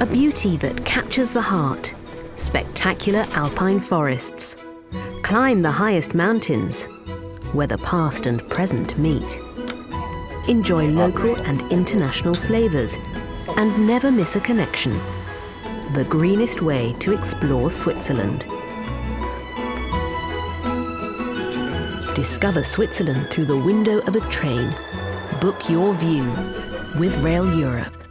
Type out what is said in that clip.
A beauty that captures the heart. Spectacular alpine forests. Climb the highest mountains, where the past and present meet. Enjoy local and international flavors, and never miss a connection. The greenest way to explore Switzerland. Discover Switzerland through the window of a train. Book your view with Rail Europe.